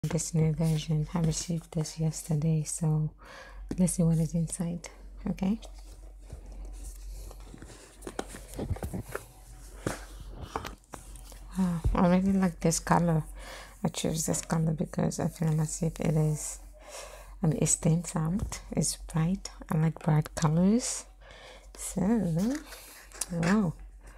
this new version. I received this yesterday, so let's see what is inside. Okay. Wow, I really like this color. I choose this color because I feel as if it is, it stands out. It's bright. I like bright colors. So, wow.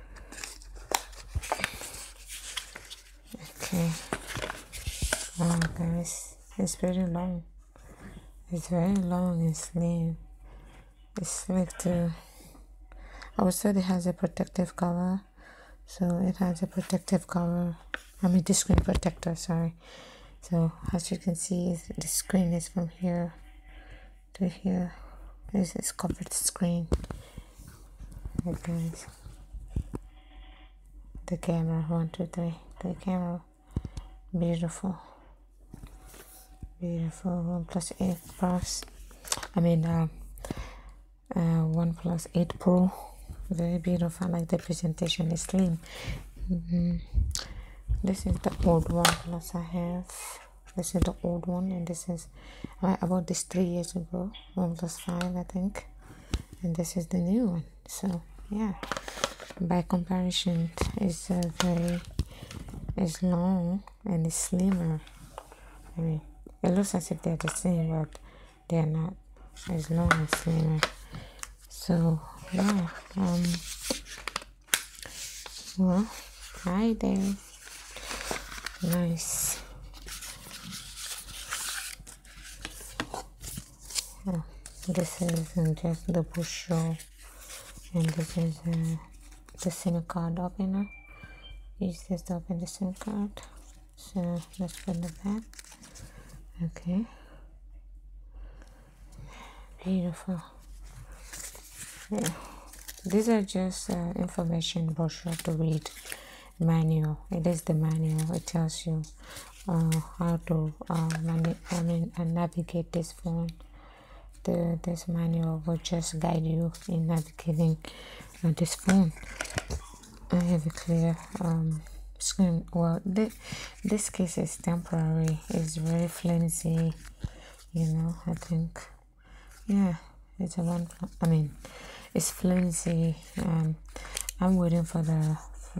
Okay. Wow, guys, it's very long. It's very long and slim. It's like I would say it has a protective cover. So it has a protective cover. The screen protector, sorry. So as you can see, the screen is from here to here. This is covered screen. Right, guys. The camera, 1, 2, 3. The camera, beautiful. Beautiful. OnePlus 8 Plus. OnePlus 8 Pro. Very beautiful. I like the presentation. It's slim. This is the old OnePlus I have. This is the old one, and this is I bought this 3 years ago. OnePlus 5, I think. And this is the new one. So yeah, by comparison, it's it's long and it's slimmer. It looks as if they're the same, but they're not. It's long and slimmer. So yeah, well, hi there. Nice. Oh, this is just the brochure, and this is the SIM card opener. Use this to open the SIM card. So let's put it back. Okay. Beautiful. Yeah. These are just information brochure to read. Manual. It is the manual. It tells you how to navigate this phone. This manual will just guide you in navigating this phone. I have a clear screen. Well, this case is temporary. It's very flimsy. I think. Yeah, it's it's flimsy. I'm waiting for the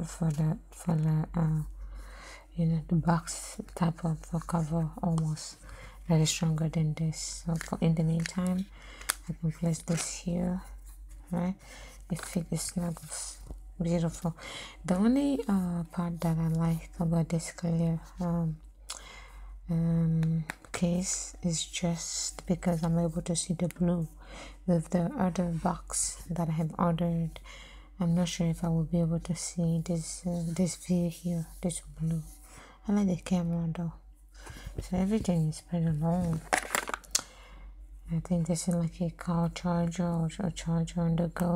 the box type of cover almost that is stronger than this. So in the meantime, I can place this here, right? It fits snuggles. Beautiful. The only part that I like about this clear case is just because I'm able to see the blue. With the other box that I have ordered, I'm not sure if I will be able to see this view here, this blue. I like the camera though. So everything is pretty long. I think this is like a car charger or a charger on the go.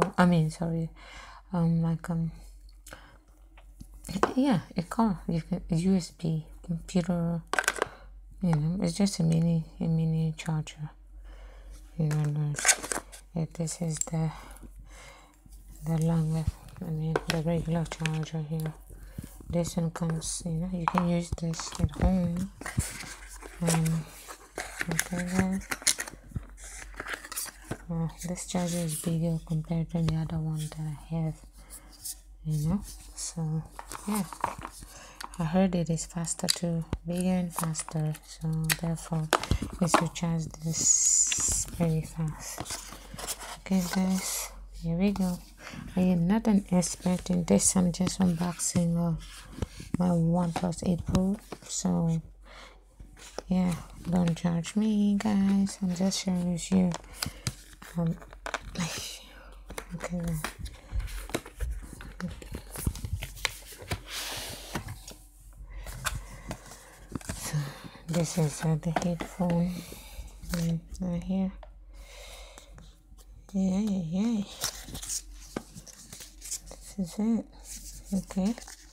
Yeah, a car. You can USB computer. It's just a mini charger. This is the longer. The regular charger here. This one comes. You can use this at home. Okay, this charger is bigger compared to the other one that I have. So yeah, I heard it is faster too, bigger and faster, so therefore it will charge this very fast. Okay guys, here we go. I am not an expert in this. I'm just unboxing my OnePlus 8 Pro, so yeah, don't judge me guys. I'm just sharing with you. Okay. So this is the headphone right here. Yeah. This is it. Okay.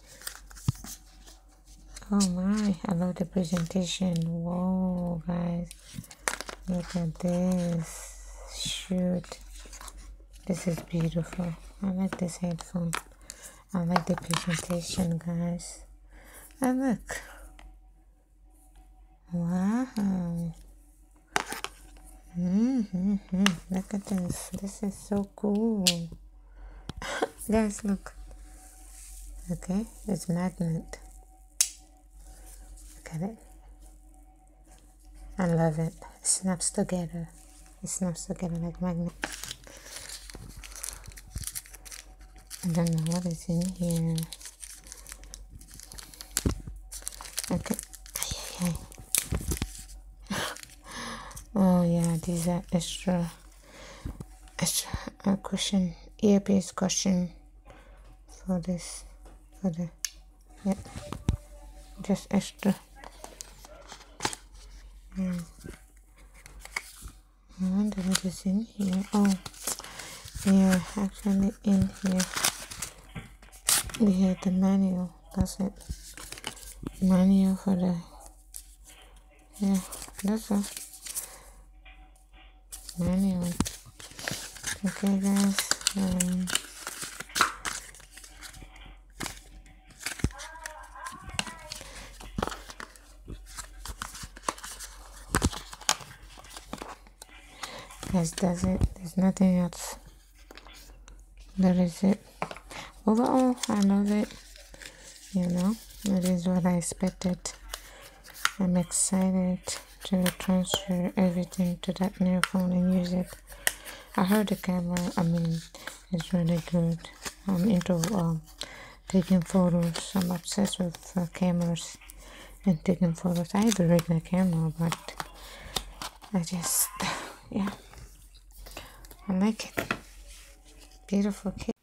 Oh my, I love the presentation. Whoa, guys. Look at this. Shoot. This is beautiful. I like this headphone. I like the presentation, guys. And look. Wow. look at this. This is so cool. Guys, look. Okay, it's magnet. Look at it. I love it. It snaps together. It snaps together like magnet. I don't know what is in here. Okay. Ay. Oh yeah, these are extra cushion, earpiece cushion for this, for the, yep, just extra. Yeah. I wonder what is in here. Oh, yeah, actually in here we have the manual. That's it. Manual for the, yeah, that's all. Manual. Okay, guys. Yes, that's it. There's nothing else. That is it. Overall, I love it. You know, that is what I expected. I'm excited to transfer everything to that new phone and use it. I heard the camera, it's really good. I'm into taking photos. I'm obsessed with cameras and taking photos. I have a regular camera, but I just, yeah, I like it. Beautiful kit.